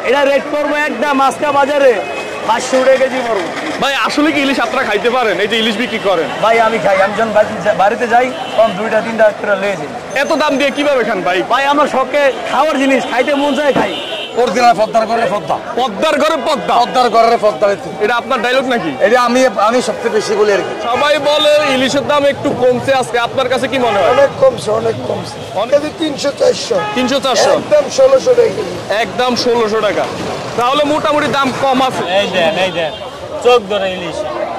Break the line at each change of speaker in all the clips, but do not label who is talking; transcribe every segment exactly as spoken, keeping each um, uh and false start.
এটা রেট করবো একদম আজকে বাজারে পাঁচশো টাকা কেজি পড়বো।
ভাই আসলে কি ইলিশ আপনারা খাইতে পারেন? এই যে ইলিশ বিক্রি করেন?
ভাই আমি খাই, আমি যখন বাড়িতে যাই তখন দুইটা তিনটা করে লেগে যাই।
এত দাম দিয়ে কিভাবে খান ভাই?
ভাই আমার শখে খাওয়ার জিনিস, খাইতে মন চায় খাই।
অরিজিনাল পদ্মার ঘরে পদ্মা,
পদ্মার ঘরে পদ্মা,
পদ্মার ঘরে পদ্মা।
এটা আপনার ডায়লগ নাকি?
এটা আমি আমি সবচেয়ে বেশি বলি আর কি।
সবাই বলে ইলিশের দাম একটু কমছে আজকে, আপনার কাছে কি মনে হয়?
অনেক কমছে, অনেক কমছে। অনেক তিনশো চারশো
তিনশো চারশো
একদম ষোলোশো টাকা,
একদম ষোলোশো টাকা। তাহলে মোটামুটি দাম কম আছে।
এই দেন এই দেন চোখ ধরে ইলিশ,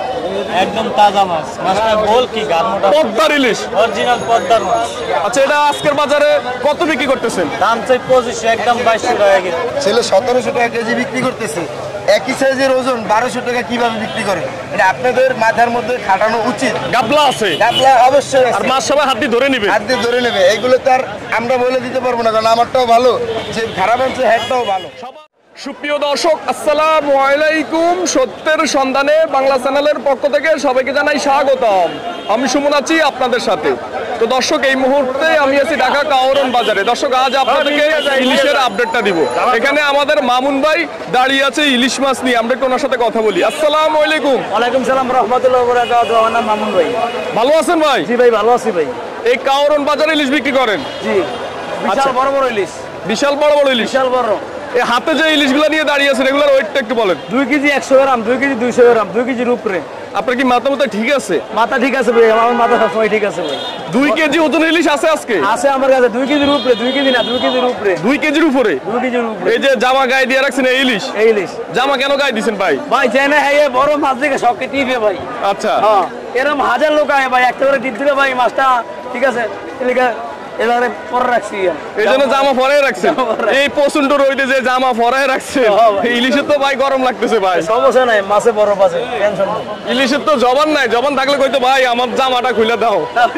একদম তাজা মাছ। মাছটা গোল কি গারমোটা
পদ্মার ইলিশ,
অরিজিনাল পদ্মার মাছ।
আচ্ছা এটা আজকের বাজারে কত বিক্রি করতেছেন?
দাম চাই পঁচিশশো, একদম বাইশশো টাকা কেজি।
ছেলে সতেরোশো টাকা কেজি বিক্রি করতেছে। একই সাইজের ওজন বারোশো টাকা কিভাবে বিক্রি করে? এটা আপনাদের মাথার মধ্যে খাটানো উচিত।
গাবলা আছে,
গাবলা অবশ্যই
আর মাছ সবাই হাত দিয়ে ধরে নিবে,
হাত দিয়ে ধরে নেবে। এইগুলো তার আমরা বলে দিতে পারবো না, কারণ আমারটাও ভালো, যে খারাপ আছে হ্যাটটাও ভালো।
সুপ্রিয় দর্শক আসসালামু আলাইকুম। সত্যের সন্ধানে বাংলা চ্যানেলের পক্ষ থেকে সবাইকে জানাই স্বাগতম। আমি সুমন আছি আপনাদের সাথে। তো দর্শক এই মুহূর্তে আমি আছি ঢাকা কাওরন বাজারে। দর্শক আজ আপনাদেরকে ইলিশের আপডেটটা দিব। এখানে আমাদের মামুন ভাই দাঁড়িয়ে আছে ইলিশ মাছ নিয়ে, আমরা একটু ওনার সাথে কথা বলি। আসসালামু আলাইকুম।
ওয়ালাইকুম সালাম রাহমাতুল্লাহি ওয়া বারাকাতুহু। আমার নাম মামুন ভাই।
ভালো আছেন ভাই?
জি ভাই ভালো আছি ভাই।
এই কাওরন বাজারে ইলিশ বিক্রি করেন?
জি, বিশাল বড় বড় ইলিশ,
বিশাল বড় বড় ইলিশ,
বিশাল বড়।
এই হাতে যে ইলিশগুলো নিয়ে দাঁড়িয়ে আছেন এগুলোর ওয়েটটা একটু বলেন।
দুই কেজি একশো গ্রাম, দুই কেজি দুইশো গ্রাম, দুই কেজির উপরে।
আপনার কি মাথা মাথা ঠিক আছে?
মাথা ঠিক আছে ভাই, আমার মাথা সবসময় ঠিক আছে ভাই।
দুই কেজি ওজন ইলিশ আছে আজকে?
আছে আমার কাছে দুই কেজির উপরে, দুই কেজি না দুই কেজির উপরে।
দুই কেজির উপরে?
দুই কেজির উপরে।
এই যে জামা গায়ে দিয়ে রাখছেন এই ইলিশ?
এই ইলিশ।
জামা কেন গায়ে দিছেন ভাই?
ভাই চেনে হ্যাঁ বড় মাছ দেখে সবকে টিপে ভাই।
আচ্ছা,
হ্যাঁ এরকম হাজার লোক আয় ভাই, একটা করে টিপ দিলে ভাই মাছটা ঠিক আছে। এলাকা এবারে পরে রাখছি,
এই জন্য জামা পরাই রাখছেন। এই প্রচন্ড রোদে যে জামা পরাই রাখছেন, ইলিশের তো ভাই গরম লাগতেছে ভাই।
সমস্যা নাই, মাছে বরফ আছে, টেনশন নাই।
ইলিশের তো জবান নাই, জবান থাকলে কইতো ভাই আমার জামাটা খুলে দাও।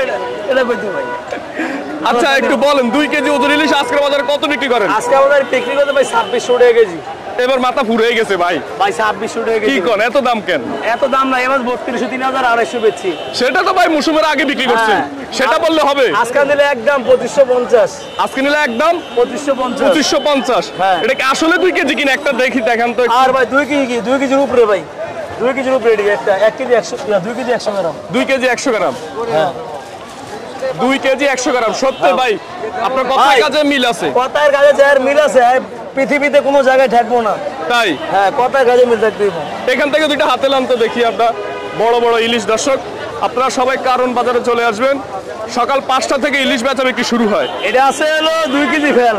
এটা কইতো ভাই।
আচ্ছা একটু বলেন দুই কেজি ওজন ইলিশ আজকের বাজারে কত বিক্রি করেন?
আজকে আমাদের বিক্রি করতে ভাই ছাব্বিশশো টাকা কেজি।
এবার মাথা ফুরে গেছে ভাই।
ভাই ছাব্বিশশো টাকা
কি
কেজি।
কোন এত দাম কেন?
এত দাম না, এবার বত্রিশশো তিন হাজার আড়াইশো বেচছি।
সেটা তো ভাই মৌসুমের আগে বিক্রি করছেন, সেটা বললে হবে?
আজকে নিলে একদম পঁচিশশো পঞ্চাশ।
আজকে নিলে একদম
পঁচিশশো পঞ্চাশ।
পঁচিশশো পঞ্চাশ।
হ্যাঁ।
এটা কি আসলে দুই কেজি কিনা একটা দেখি দেখান তো।
আর ভাই দুই কেজি কি দুই কেজির উপরে ভাই, দুই কেজির উপরে এটি একটা এক কেজি একশো, দুই কেজি একশো গ্রাম।
দুই কেজি একশো গ্রাম?
হ্যাঁ
দুই কেজি একশো গ্রাম। সত্যি ভাই আপনার কথার কাজে মিল আছে।
কথার কাজে যার মিল আছে, পৃথিবীতে কোনো জায়গায় ঠেকবো না।
তাই?
হ্যাঁ কথার কাজে মিল থাকতে দিব।
এখান থেকে দুইটা হাতে লাম তো দেখি আমরা, বড় বড় ইলিশ। দর্শক আপনারা সবাই কারণ বাজারে চলে আসবেন, সকাল পাঁচটা থেকে ইলিশ বেচা বিক্রি শুরু হয়।
এটা আছে হলো দুই কেজি ফেল,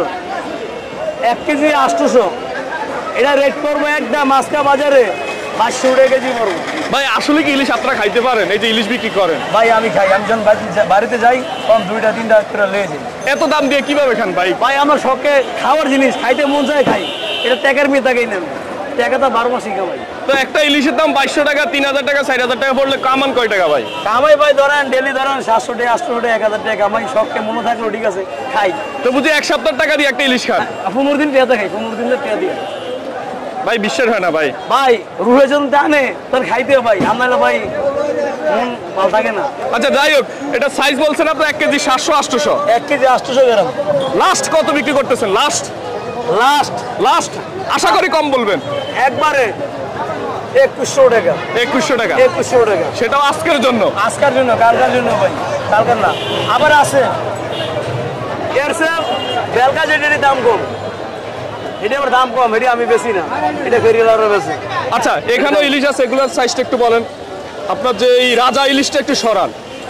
এক কেজি আটশোশো। এটা রেট করবো একদম আজকে বাজারে পাঁচশো টাকা কেজি পড়বো।
ভাই আসলে কি ইলিশ আপনারা খাইতে পারেন? এই যে ইলিশ বিক্রি করেন?
ভাই আমি খাই, আমি যখন বাড়িতে যাই তখন দুইটা তিনটা করে লেগে যাই।
এত দাম দিয়ে কিভাবে খান ভাই?
ভাই আমার শখে খাওয়ার জিনিস, খাইতে মন চায় খাই। এটা টাকার মেয়ে তাকেই নেন, টাকা তো বারো মাসই কামাই।
তো একটা ইলিশের দাম বাইশশো টাকা, তিন হাজার টাকা, চার হাজার টাকা পড়লে কামান কয় টাকা ভাই?
কামাই ভাই ধরেন ডেলি ধরেন সাতশো টাকা আটশো টাকা এক হাজার টাকা কামাই। শখকে মনে থাকলো ঠিক আছে খাই।
তো বুঝি এক সপ্তাহ টাকা দিয়ে একটা ইলিশ খান?
পনেরো দিন পেঁয়াজা খাই, পনেরো দিন পেঁয়া দিয়ে।
ভাই বিশ্বাস হয় না ভাই।
ভাই রুহে যখন টানে তোর খাইতে ভাই, আমার ভাই মন ভালো থাকে না।
আচ্ছা যাই হোক, এটা সাইজ বলছেন আপনার এক কেজি সাতশো আটশোশো।
এক কেজি আটশোশো গ্রাম।
লাস্ট কত বিক্রি করতেছেন? লাস্ট
লাস্ট
লাস্ট আশা করি কম বলবেন।
একবারে একুশশো টাকা।
একুশশো টাকা?
একুশশো টাকা।
সেটাও আজকের জন্য?
আজকের জন্য, কালকার জন্য ভাই, কালকার না। আবার আছে এর সব বেলকা, যেটারই দাম কম, এটা আমার দাম কম, এটা আমি বেশি না, এটা ফেরিওয়ালারও বেশি।
আচ্ছা এখানেও ইলিশ আছে, এগুলোর সাইজটা একটু বলেন। আপনার যে এই রাজা ইলিশটা একটু সরান।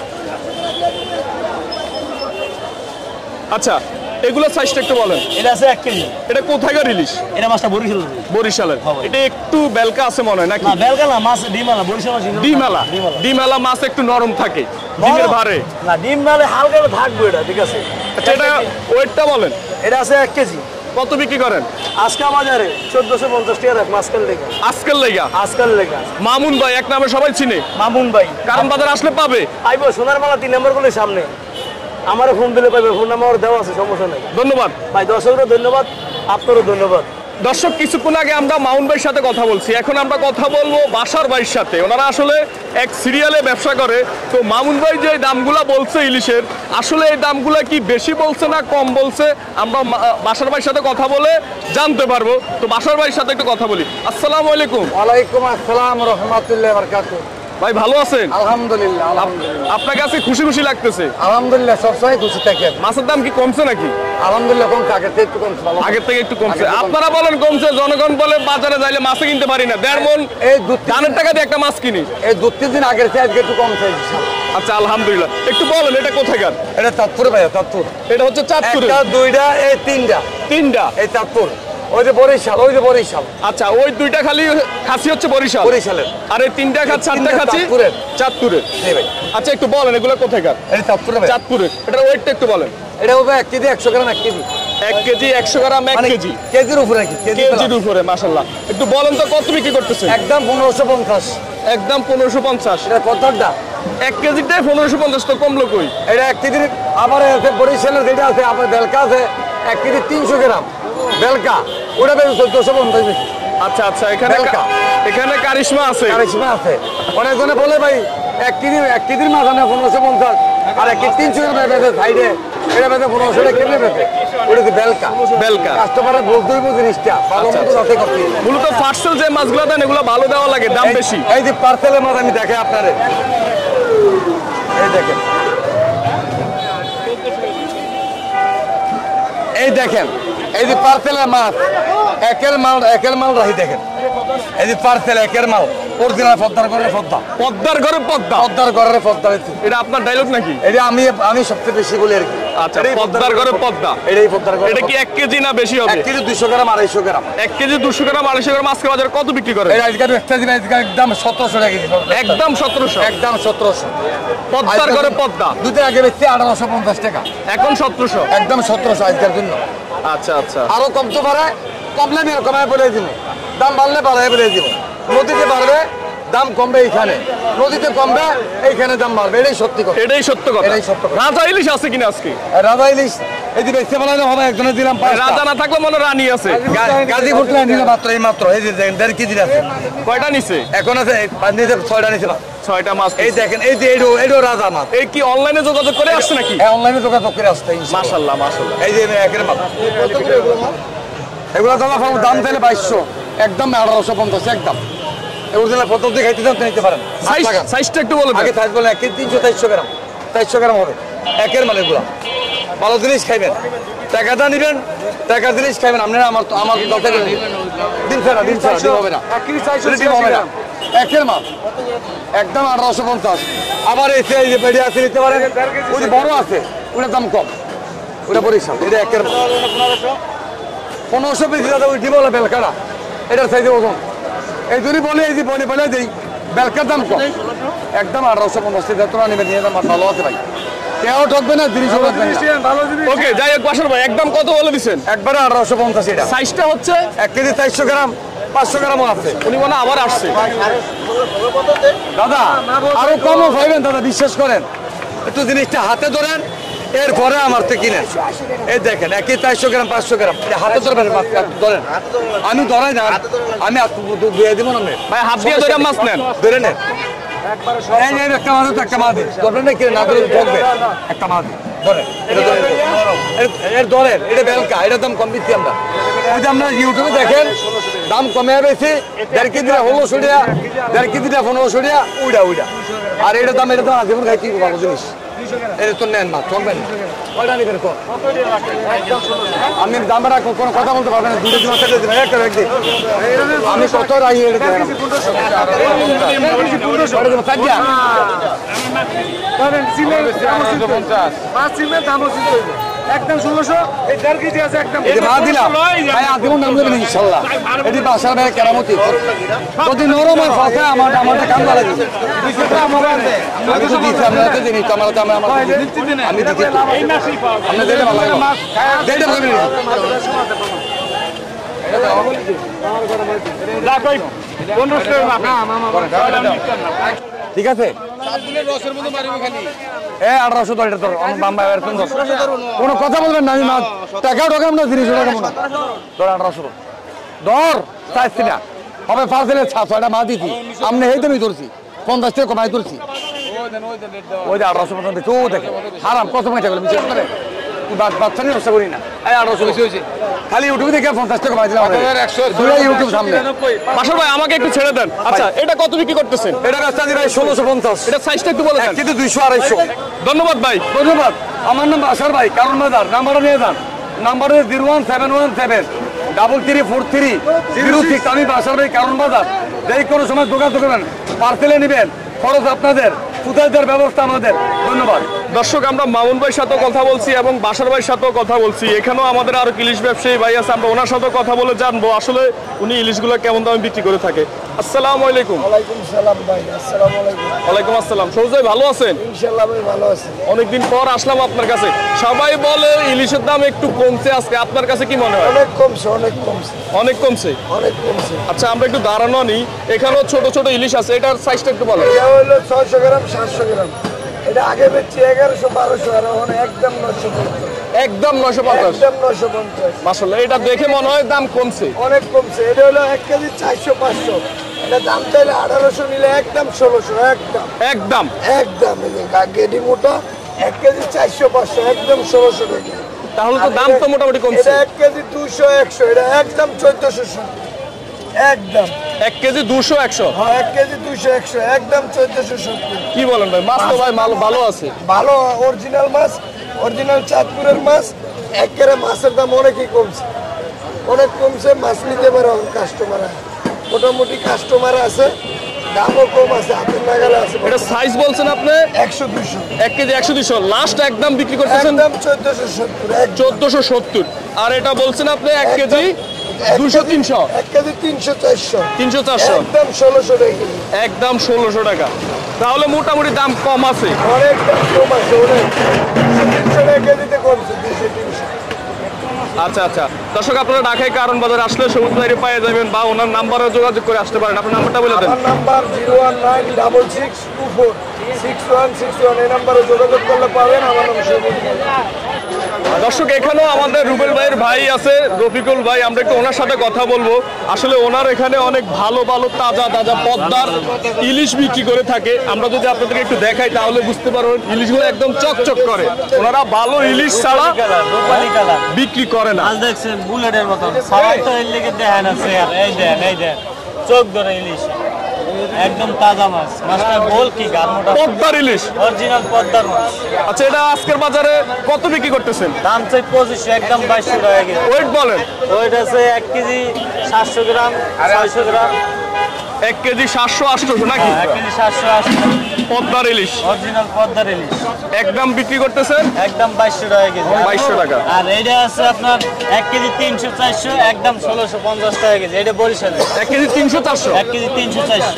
আচ্ছা এগুলোর সাইজটা একটু বলেন।
এটা আছে এক কেজি।
এটা কোথাকার ইলিশ?
এটা মাছটা বরিশাল।
বরিশালের? এটা একটু বেলকা আছে মনে হয় নাকি?
না বেলকা না, মাছ ডিমালা, বরিশাল মাছ
ডিমালা। ডিমালা মাছ একটু নরম থাকে ডিমের ভারে।
না ডিম মালে হালকা থাকবে এটা, ঠিক আছে।
এটা ওয়েটটা বলেন।
এটা আছে এক কেজি।
কত বিক্রি করেন
আজকে বাজারে? চোদ্দশো পঞ্চাশ টাকা রাখ মাছকাল লেগা।
আজকের লেগা?
আজকাল লেগা।
মামুন ভাই এক নামে সবাই চিনে।
মামুন ভাই
কারণ বাজার আসলে পাবে।
আইবো সোনার মালা তিন নম্বর গুলির সামনে, আমার ফোন দিলে পাইবে, ফোন নাম্বার দেওয়া আছে, সমস্যা নাই।
ধন্যবাদ
ভাই, দর্শকরও ধন্যবাদ, আপনারও ধন্যবাদ।
দর্শক কিছুক্ষণ আগে আমরা মাউন্ট ভাইয়ের সাথে কথা বলছি, এখন আমরা কথা বলবো বাসার ভাইয়ের সাথে। ওনারা আসলে এক সিরিয়ালে ব্যবসা করে। তো মামুন ভাই যে দামগুলা বলছে ইলিশের, আসলে এই দামগুলা কি বেশি বলছে না কম বলছে, আমরা বাসার ভাইয়ের সাথে কথা বলে জানতে পারবো। তো বাসার ভাইয়ের সাথে একটু কথা বলি। আসসালামু আলাইকুম।
ওয়ালাইকুম আসসালাম রহমতুল্লাহ বারাকাতুহু।
ভাই ভালো আছেন?
আলহামদুলিল্লাহ আলহামদুলিল্লাহ।
আপনার কাছে খুশি খুশি লাগতেছে?
আলহামদুলিল্লাহ সবসময় খুশি থাকি।
মাছের দাম কি কমছে নাকি?
আলহামদুলিল্লাহ কম আগের থেকে একটু কমছে।
আগের থেকে একটু কমছে। আপনারা বলেন কমছে, জনগণ বলে বাজারে যাইলে মাছ কিনতে পারি না, দেড় মন
এই দুধ
ধানের টাকা দিয়ে একটা মাছ কিনি।
এই দু তিন দিন আগের থেকে আজকে একটু কমছে।
আচ্ছা আলহামদুলিল্লাহ। একটু বলেন এটা কোথাকার?
এটা চাঁদপুরে ভাই, চাঁদপুর।
এটা হচ্ছে চাঁদপুরে।
একটা দুইটা এই তিনটা
তিনটা
এই চাঁদপুর। ওই যে বরিশাল, ওই যে বরিশাল।
আচ্ছা ওই দুইটা খালি খাসি হচ্ছে বরিশাল,
বরিশালের।
আর এই তিনটা খাসি চারটা
তিনটা
খাসি
চাঁদপুরের।
চাঁদপুরের।
জি ভাই।
আচ্ছা একটু বলেন এগুলো কোথাকার?
এটা চাঁদপুরে ভাই।
চাঁদপুরের। এটার ওয়েটটা একটু বলেন।
এটা হবে এক কেজি একশো গ্রাম। এক কেজি
এক কেজি একশো গ্রাম এক
মানে
কেজি
কেজির উপরে কি
কেজির উপরে। মাশাআল্লাহ। একটু বলেন তো কত বিক্রি করতেছেন?
একদম পনেরোশো পঞ্চাশ।
একদম পনেরোশো পঞ্চাশ।
এটা কতটা?
এক কেজিটাই পনেরোশো পঞ্চাশ, তো কমলো কই?
এটা এক কেজির আবার আছে বরিশালের যেটা আছে, আবার বেলকা আছে এক কেজি তিনশো গ্রাম বেলকা, ওটা বেশি চোদ্দশো পঞ্চাশ বেশি।
আচ্ছা আচ্ছা এখানে
বেলকা।
এখানে কারিশমা আছে।
কারিশমা আছে। অনেকজনে বলে ভাই এক কেজি এক কেজির মাছ আনে পনেরোশো পঞ্চাশ, আর এক কেজি তিনশো গ্রাম বেঁধে সাইডে, এটা বেঁধে পনেরোশো টাকা কেটে বেঁধে, ওটা কি বেলকা।
বেলকা।
কাস্টমারের বুঝতেই বুঝি জিনিসটা ভালো মতো যাতে করতে।
মূলত পার্সেল যে মাছগুলো দেন এগুলো ভালো দেওয়া লাগে, দাম
এই-
বেশি।
এই যে পার্সেলের মাছ আমি দেখে আপনারে, এই দেখেন, এই দেখেন, এই যে পার্সেলের মাছ, একের মাল একের মাল রাখি দেখেন, এই যে পার্সেল একের মাল অরিজিনাল পদ্মার ঘরের পদ্মা।
পদ্মার ঘরে পদ্মা।
পদ্মার ঘরের পদ্মা।
এটা আপনার ডায়লগ নাকি?
এটা আমি আমি সবচেয়ে বেশি বলি আর কি।
আচ্ছা পদ্মার ঘরে পদ্মা।
এটাই পদ্মার ঘরে।
এটা কি এক কেজি না বেশি হবে?
এক কেজি দুইশো গ্রাম আড়াইশো গ্রাম।
এক কেজি দুশো গ্রাম আড়াইশো গ্রাম আজকে বাজারে কত বিক্রি করে?
এটা আজকে একটা দিন আজকে একদম সতেরোশো টাকা কেজি।
একদম সতেরোশো।
একদম সতেরোশো।
পদ্মার ঘরে পদ্মা।
দুধের আগে বেচছি আঠারোশো পঞ্চাশ টাকা,
এখন সতেরোশো।
একদম সতেরোশো আজকের জন্য।
আচ্ছা আচ্ছা।
আরো কমতে পারে, কমলে আমি কমায় বলে দিব, দাম বাড়লে বাড়ায় বলে দিব। নদীতে বাড়বে দাম কমবে, এইখানে নদীতে কমবে এইখানে দাম বাড়বে, এটাই সত্যি কথা।
এটাই সত্য কথা।
এটাই সত্য কথা।
রাজা ইলিশ আছে কিনা আজকে?
রাজা ইলিশ এই যে বেচতে বলা হবে, একজনের দিলাম পাঁচটা।
রাজা না থাকলে মনে রানী আছে।
গা- গাজীপুর থেকে নিলে মাত্র এই মাত্র এই যে দেখেন দেড় কেজির আছে।
কয়টা নিছে?
এখন আছে পাঁচ নিচে ছয়টা নিচে মাছ।
ছয়টা মাছ।
এই দেখেন, এই যে এডো এডো রাজা মাছ।
এই কি অনলাইনে যোগাযোগ করে আসছে নাকি?
হ্যাঁ অনলাইনে যোগাযোগ করে আসতে।
মাশাআল্লাহ মাশাআল্লাহ।
এই যে একের মাছ, এগুলো দাম দাম তাহলে বাইশশো, একদম আঠারোশো পঞ্চাশ একদম। অরিজিনাল পদ্ধতি খাইতে চান তো নিতে পারেন।
সাইজ সাইজটা একটু বলে
আগে
দেন।
সাইজ বলে এক কেজি তিনশো চারশো গ্রাম, চারশো গ্রাম হবে একের মাল। এগুলো ভালো জিনিস খাইবেন, টাকাটা নিবেন, টাকার জিনিস খাইবেন। আপনারা আমার তো আমার দশ টাকা দিন ছাড়া দিন ছাড়া দিন হবে না, দিন হবে না। একের মাল একদম আঠারোশো পঞ্চাশ। আবার এই যে- এই যে পেড়ে আছে নিতে পারেন, ওই যে বড় আছে ওটার দাম কম, ওটা বরিশাল। এটা একের মাল পনেরোশো বেশি দাদা। ওই ডিম বলে বেলকাটা, এটার সাইজে ওজন। এই যদি বলে এই যে বলে বলে দিই বেলকার দাম কম, একদম আঠারোশো পঞ্চাশ টাকা। তোরা নেবে নিয়ে দাম ভালো আছে ভাই, কেউ ঠকবে না, জিনিস হবে
ওকে যাই হোক বাসার ভাই একদম কত বলে দিছেন?
একবারে আঠারোশো পঞ্চাশ। এটা
সাইজটা হচ্ছে
এক কেজি চারশো গ্রাম, পাঁচশো গ্রামও আছে।
উনি মনে হয় আবার আসছে।
দাদা আরো কমও পাইবেন দাদা, বিশ্বাস করেন। একটু জিনিসটা হাতে ধরেন, এরপরে আমার থেকে কিনেন। এই দেখেন এক কেজি চারশো গ্রাম, পাঁচশো গ্রাম, এটা হাতে ধরবেন, ধরেন। আমি ধরাই না, আমি ধুয়ে দিব না।
ভাই হাত দিয়ে ধরে মাছ নেন।
ধরে নেন, এই যে একটা মাছ তো একটা মাছ ধরবেন না, কিনে না ধরে ঠকবে। একটা মাছ ধরেন, এটা ধরেন, এর- এর ধরেন, এটা বেলকা, এটার দাম কম দিচ্ছি আমরা। ওই যে আমরা ইউটিউবে দেখেন দাম কমে বেশি, দেড় কেজিটা ষোলোশো টাকা, দেড় কেজিটা পনেরোশো টাকা, উইডা উইডা। আর এটার দাম এটার দাম আজীবন খাই কি ভালো জিনিস। এটা তো নেন মাছ, চলবেন কয়টা নিবেন কোন? আমি দাম রাখবো, কোনো কথা বলতে পারবেন না। দুটো মাছ একটা দিবেন, একটা একদিন আমি কত রাখি এটা দেখেন।
একদম ষোলোশো, এই দেড় কেজি আছে একদম।
এই যে মাছ দিলাম ভাই, আজীবন নাম দেবেন ইনশাল্লাহ। এটি বাসার ভাই কেরামতি, যদি নরম হয় ফাঁসে আমার আমারটা কাম লাগে। আমি তো দিচ্ছি আপনারা তো জিনিস, আমার তো আমরা আমি দিচ্ছি, আপনি দিলে ভালো লাগবে। দেড়টা ভালো ঠিক আছে। এ আঠারোশো দশ ধর, কোনো কথা বলবেন না। আমি মাছ টাকাও ঢোকাম না, জিনিস ঢোকাবো না। ধর আঠারোশো ধর চাইছি না হবে পার্সেলের সাতশো এটা মা দিছি আপনি এই দামই ধরছি পঞ্চাশ টাকা কমাই ধরছি ওই যে আঠারোশো পর্যন্ত কেউ দেখে হারাম কত টাকা গেল বিশেষ করে বাচ্চা নিয়ে ব্যবসা করি না এই আঠারোশো বেশি হয়েছে খালি ইউটিউবে দেখে পঞ্চাশ টাকা কমাই দিলাম ইউটিউব সামনে
বাসর ভাই আমাকে একটু ছেড়ে দেন। আচ্ছা এটা কত বিক্রি করতেছেন?
এটা রাস্তা দিয়ে ষোলোশো পঞ্চাশ
এটা সাইজটা একটু বলে দেন।
কিন্তু দুইশো আড়াইশো।
ধন্যবাদ ভাই।
ধন্যবাদ। আমার নাম বাসার ভাই কারণ বাজার নাম্বারটা নিয়ে যান number zero one seven one seven double three four three zero six আমি বাসার ভাই কারণ বাজার যে কোনো সময় দোকান করবেন পার্সেলে নেবেন খরচ আপনাদের সুতাইদের ব্যবস্থা আমাদের ধন্যবাদ।
দর্শক আমরা মামুন ভাইয়ের সাথেও কথা বলছি এবং বাসার ভাইয়ের সাথেও কথা বলছি এখানেও আমাদের আরো ইলিশ ব্যবসায়ী ভাই আছে আমরা ওনার সাথেও কথা বলে জানবো আসলে উনি ইলিশগুলো কেমন দামে বিক্রি করে থাকে। আসসালামু আলাইকুম।
ওয়ালাইকুম সালাম ভাই আসসালামু আলাইকুম।
ওয়ালাইকুম আসসালাম। সৌজ ভাই ভালো আছেন?
ইনশাআল্লাহ ভাই ভালো আছি।
অনেকদিন পর আসলাম আপনার কাছে সবাই বলে ইলিশের দাম একটু কমছে আজকে আপনার কাছে কি মনে হয়?
অনেক কমছে অনেক কমছে
অনেক কমছে
অনেক কমছে।
আচ্ছা আমরা একটু দাঁড়ানো নি এখানেও ছোট ছোট ইলিশ আছে এটার সাইজটা একটু বলেন।
এটা হলো ছয়শো গ্রাম সাতশো গ্রাম এটা আগে বেচছি এগারোশো বারোশো আর এখন একদম নয়শো পঞ্চাশ
একদম নয়শো পঞ্চাশ
একদম নয়শো পঞ্চাশ
মাশাআল্লাহ এটা দেখে মনে হয় দাম কমছে
অনেক কমছে। এটা হলো এক কেজি চারশো পাঁচশো এটা দাম চাইলে আঠারোশো নিলে একদম ষোলোশো একদম
একদম
একদম গেডি মোটা এক কেজি চারশো পাঁচশো একদম ষোলোশো টাকা।
তাহলে তো দাম তো মোটামুটি কমছে।
এটা এক কেজি দুশো একশো এটা একদম চোদ্দশো একদম
এক কেজি দুশো একশো
হ্যাঁ এক কেজি দুশো একশো একদম চোদ্দশো সত্তর।
কি বলেন ভাই মাছ তো ভাই মাল- ভালো আছে
ভালো অরিজিনাল মাছ অরিজিনাল চাঁদপুরের মাছ একেবারে মাছের দাম অনেকই কমছে অনেক কমছে মাছ নিতে পারে কাস্টমার মোটামুটি কাস্টমার আছে দামও কম আছে হাতের নাগালে আছে।
এটা সাইজ বলছেন আপনি
একশো দুশো
এক কেজি একশো দুশো লাস্ট একদম বিক্রি করতেছেন
একদম চোদ্দশো সত্তর
চোদ্দশো সত্তর আর এটা বলছেন আপনি এক কেজি দুশো তিনশো
এক কেজি তিনশো চারশো
তিনশো চারশো
একদম ষোলোশো টাকা কেজি
একদম ষোলোশো টাকা তাহলে মোটামুটি দাম কম আছে।
অনেক দাম কম আছে অনেক তিনশো টাকা কেজিতে কমছে দুশো তিনশো।
আচ্ছা আচ্ছা দর্শক আপনারা ঢাকায় কারণ বাজার আসলে সবুজ বাইরে পেয়ে যাবেন বা ওনার নাম্বারে যোগাযোগ করে আসতে পারেন আপনার নাম্বারটা বলে দেন।
আমার number zero one nine double six two four six one six one এই নাম্বারে যোগাযোগ করলে পাবেন আমার নাম সবুজ।
দর্শক এখানেও আমাদের রুবেল ভাইয়ের ভাই আছে রফিকুল ভাই আমরা একটু ওনার সাথে কথা বলবো আসলে ওনার এখানে অনেক ভালো ভালো তাজা তাজা পদ্মার ইলিশ বিক্রি করে থাকে আমরা যদি আপনাদেরকে একটু দেখাই তাহলে বুঝতে পারবেন ইলিশগুলো একদম চকচক করে ওনারা ভালো ইলিশ ছাড়া বিক্রি করে না।
মাছ দেখছেন বুলেটের মতন সবাই তো এর লেগে দেখেন আছে আর এই দেন এই দেন চোখ ধরে ইলিশ একদম তাজা মাছ মাছটা গোল কি গারমোটা
পদ্মার ইলিশ
অরিজিনাল পদ্মার মাছ।
আচ্ছা এটা আজকের বাজারে কত বিক্রি করতেছেন?
দাম চাই পঁচিশশো একদম বাইশশো টাকা কেজি।
ওয়েট বলেন।
ওইটা আছে এক কেজি সাতশো গ্রাম ছয়শো গ্রাম
এক কেজি সাতশো আটশোশো নাকি
এক কেজি সাতশো আশি
পদ্মার ইলিশ
অরিজিনাল পদ্মার ইলিশ
একদম বিক্রি করতেছেন
একদম বাইশশো টাকা কেজি
বাইশশো টাকা
আর এইটা আছে আপনার এক কেজি তিনশো চারশো একদম ষোলোশো পঞ্চাশ টাকা কেজি এটা বরিশালে
এক কেজি তিনশো চারশো
এক কেজি তিনশো চারশো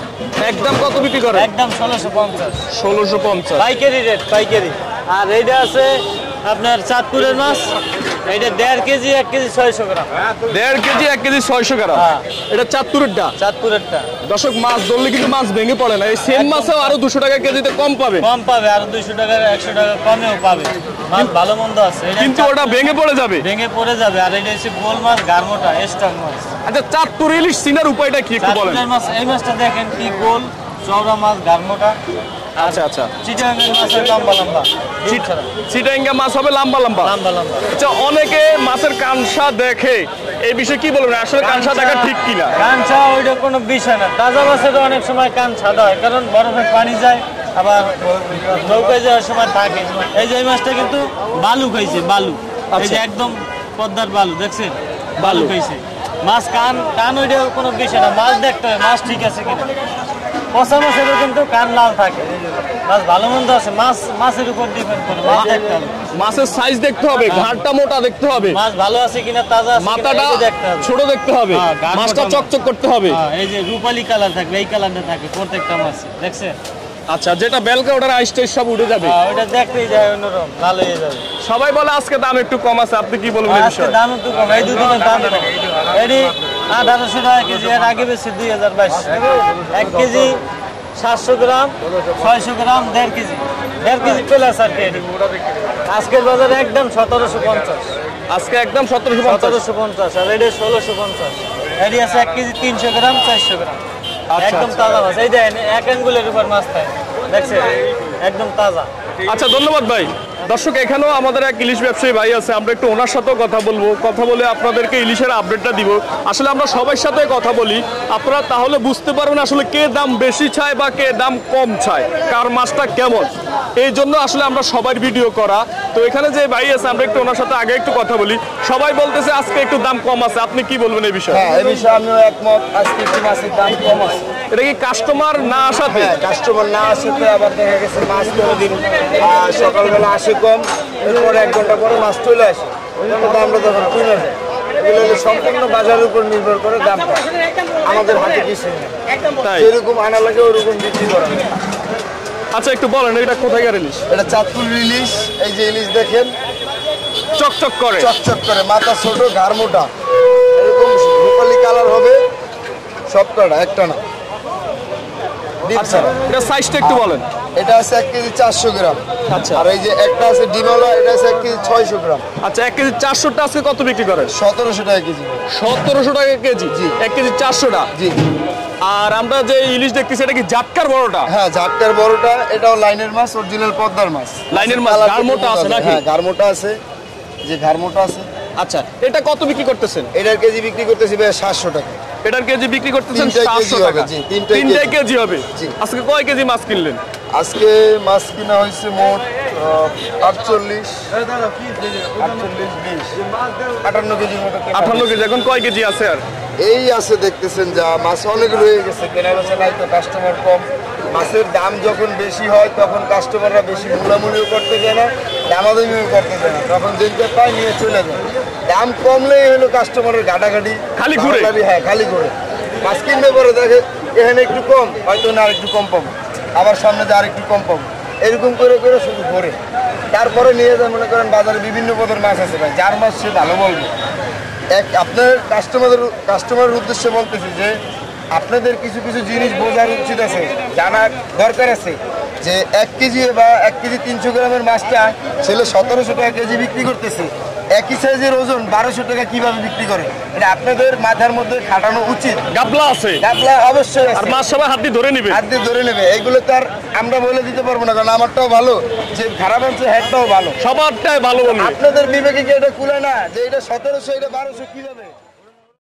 একদম কত বিক্রি করে?
একদম ষোলোশো পঞ্চাশ
ষোলোশো পঞ্চাশ
পাইকারি রেট পাইকারি। আর এইটা আছে আপনার চাঁদপুরের মাছ এইটা দেড় কেজি এক কেজি ছয়শো গ্রাম
দেড় কেজি এক কেজি ছয়শো গ্রাম
হ্যাঁ।
এটা চাঁদপুরেরটা
চাঁদপুরেরটা
দর্শক মাছ ধরলে কিন্তু মাছ ভেঙে পড়ে না এই সেম মাছেও আরো দুশো টাকা কেজিতে কম পাবে
কম পাবে আর দুইশো টাকা একশো টাকা কমেও পাবে মাছ ভালো মন্দ আছে এটা
কিন্তু ওটা ভেঙে পড়ে যাবে
ভেঙে পড়ে যাবে আর এটা হচ্ছে গোল মাছ গারমোটা স্ট্রং মাছ।
আচ্ছা চাঁদপুর ইলিশ চিনার উপায়টা কি একটু বলেন।
চাঁদপুরের মাছ এই মাছটা দেখেন কি গোল চওড়া মাছ গারমোটা
আচ্ছা আচ্ছা
চিটাগাঙ্গের মাছ হয় লম্বা লম্বা ডিম ছাড়া।
চিটাঙ্গা মাছ হবে লম্বা লম্বা
লম্বা লম্বা
আচ্ছা অনেকে মাছের কানসা দেখে এই বিষয়ে কি বলবেন আসলে কানসা দেখা ঠিক কিনা?
কানসা ওইটা কোনো বিষয় না তাজা মাছের অনেক সময় কান সাদা হয় কারণ বরফে পানি যায় আবার নৌকায় যাওয়ার সময় থাকে। এই যে এই মাছটা কিন্তু বালু খাইছে বালু এই যে একদম পদ্মার বালু দেখছেন বালু খাইছে মাছ কান কান ওইটা কোনো বিষয় না মাছ দেখতে হয় মাছ ঠিক আছে কিনা। পচা মাছেরও কিন্তু কান লাল থাকে মাছ ভালো মন্দ আছে মাছ মাছের উপর ডিপেন্ড করে মাছ দেখতে হবে
মাছের সাইজ দেখতে হবে ঘাটটা মোটা দেখতে হবে
মাছ ভালো আছে কিনা তাজা আছে কিনা
মাথাটা
এটা দেখতে হবে
ছোট দেখতে হবে
হ্যাঁ, গাঢ়
মাছটা
মোটা
চকচক করতে হবে।
হ্যাঁ, এই যে রূপালী কালার থাকবে এই কালারটা থাকে প্রত্যেকটা মাছ দেখছেন।
আচ্ছা যেটা বেলকা ওটার আইসটাই সব উঠে যাবে
হ্যাঁ, ওটা দেখতেই যায় অন্যরকম ভালো হয়ে যাবে।
সবাই বলে আজকে দাম একটু কম আছে আপনি কি বলবেন এই
আজকে
বিষয়ে?
দাম একটু কম এই দুদিনের দাম কম এটি আঠারোশো টাকা কেজি এর আগে বেশি দুই হাজার বাইশ এক কেজি সাতশো গ্রাম ছয়শো গ্রাম দেড় কেজি দেড় কেজি প্লাস আর কি এটি আজকের বাজারে একদম সতেরোশো পঞ্চাশ
আজকে একদম সতেরোশো পঞ্চাশ।
সতেরোশো পঞ্চাশ আর এটা ষোলোশো পঞ্চাশ। এটি আছে এক কেজি তিনশো গ্রাম চারশো গ্রাম,
আচ্ছা,
একদম
আচ্ছা।
তাজা মাছ। এই দেখেন এক আঙ্গুলের উপর মাছ থাকে, দেখছেন একদম তাজা।
আচ্ছা, ধন্যবাদ ভাই। দর্শক, এখানেও আমাদের এক ইলিশ ব্যবসায়ী ভাই আছে, আমরা একটু ওনার সাথেও কথা বলবো, কথা বলে আপনাদেরকে ইলিশের আপডেটটা দিব। আসলে আমরা সবার সাথে কথা বলি, আপনারা তাহলে বুঝতে পারবেন আসলে কে দাম বেশি চায় বা কে দাম কম চায়, কার মাছটা কেমন। এই জন্য আসলে আমরা সবার ভিডিও করা। তো এখানে যে ভাই আছে, আমরা একটু ওনার সাথে আগে একটু কথা বলি। সবাই বলতেছে আজকে একটু দাম কম আছে, আপনি কি বলবেন এই বিষয়ে?
হ্যাঁ, এই বিষয়ে আমিও একমত। আজকে একটু মাছের দাম কম আছে।
এটা কি কাস্টমার না আসাতে?
হ্যাঁ, কাস্টমার না আসাতে আবার দেখা গেছে মাছ কোনোদিন আহ, সকালবেলা আসে কম, এরপরে এক ঘন্টা পরে মাছ চলে আসে, দামটা তখন কমে যায়। এগুলো হলো সম্পূর্ণ বাজারের উপর নির্ভর করে দামটা, আমাদের হাতে কিছু নেই।
তাই?
যেরকম আনা লাগে ওরকম বিক্রি করা হয়।
আচ্ছা, একটু বলেন এটা কোথায় ইলিশ?
এটা চাঁদপুর ইলিশ। এই যে ইলিশ দেখেন,
চকচক করে।
চকচক করে, মাথা ছোট, ঘাড় মোটা, এরকম রূপালি কালার হবে সবকটা, একটা না।
আচ্ছা, এটা সাইজটা একটু বলেন।
এটা আছে এক কেজি চারশো গ্রাম।
আচ্ছা।
আর এই যে একটা আছে ডিমলা, এটা আছে এক কেজি ছয়শো গ্রাম।
আচ্ছা, এক কেজি চারশোটা আজকে কত বিক্রি করেন?
সতেরোশো টাকা কেজি।
সতেরোশো টাকা কেজি?
জি।
এক কেজি চারশোটা।
জি।
আর আমরা যে ইলিশ দেখতেছি এটা কি জাটকার বড়টা?
হ্যাঁ, ঝাটকার বড়টা, এটাও লাইনের মাছ, অরিজিনাল পদ্মার মাছ।
লাইনের মাছ,
কালার
গাড়মোটা আছে নাকি?
হ্যাঁ, গাড়মোটা আছে, যে গাড়মোটা আছে।
আচ্ছা, এটা কত বিক্রি করতেছেন?
এটার কেজি বিক্রি করতেছি ভাই সাতশো টাকা।
এটার কেজি বিক্রি করতেছেন
তিনটাই কেজি
সাতশো
হবে,
টাকা।
জি, তিনটাই
তিনটাই
কেজি।
কেজি হবে।
জি।
আজকে কয় কেজি মাছ কিনলেন?
আজকে মাছ কিনা হয়েছে মোট আহ, আটচল্লিশ আটচল্লিশ বিশ আটান্ন কেজির মতো কেনা
আঠান্ন
হয়েছে।
কেজি। এখন কয় কেজি আছে আর?
এই আছে, দেখতেছেন যা মাছ অনেক রয়ে গেছে, কেনা বেচা নাই তো, কাস্টমার কম। মাছের দাম যখন বেশি হয় তখন কাস্টমাররা বেশি মূলামূলিও করতে চায় না, দামাদামিও করতে চায় না, তখন যেতে পায় নিয়ে চলে যায়। দাম কমলেই হলো কাস্টমারের ঘাটাঘাটি,
খালি ঘুরে।
হ্যাঁ, খালি ঘুরে। মাছ কিনবে পরে দেখে এখানে একটু কম, হয়তো না আর একটু কম পাবো, আবার সামনে যে আর একটু কম পাবো, এরকম করে করে শুধু ঘুরে। তারপরে নিয়ে যায়, মনে করেন বাজারে বিভিন্ন পদের মাছ আছে ভাই, যার মাছ সে ভালো বলবে। এক আপনার কাস্টমারের কাস্টমারের উদ্দেশ্যে বলতেছি যে আপনাদের কিছু কিছু জিনিস বোঝার উচিত আছে, জানার দরকার আছে যে এক কেজি বা এক কেজি তিনশো গ্রামের মাছটা ছেলে সতেরোশো টাকা কেজি বিক্রি করতেছে, একই সাইজের ওজন বারোশো টাকা কিভাবে বিক্রি করে, এটা আপনাদের মাথার মধ্যে খাটানো উচিত।
গাবলা আছে,
গাবলা অবশ্যই
আর
আছে,
মাছ সবাই হাত দিয়ে ধরে নিবে,
হাত দিয়ে ধরে নেবে। এইগুলো তো আর আমরা বলে দিতে পারবো না, কারণ আমারটাও ভালো, যে খারাপ আছে হ্যাটটাও ভালো।
সবারটাই ভালো বলবে।
আপনাদের বিবেকে কি এটা কুলায় না যে এটা সতেরোশো এটা বারোশো কিভাবে